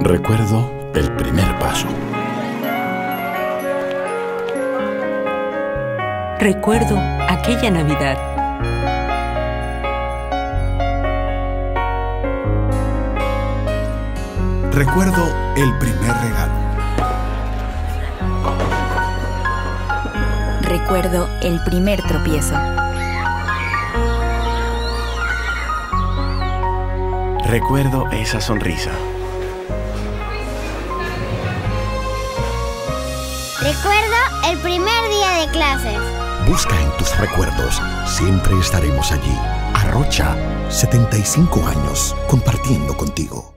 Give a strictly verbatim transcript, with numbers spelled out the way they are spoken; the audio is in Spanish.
Recuerdo el primer paso. Recuerdo aquella Navidad. Recuerdo el primer regalo. Recuerdo el primer tropiezo. Recuerdo esa sonrisa. Recuerdo el primer día de clases. Busca en tus recuerdos. Siempre estaremos allí. Arrocha, setenta y cinco años compartiendo contigo.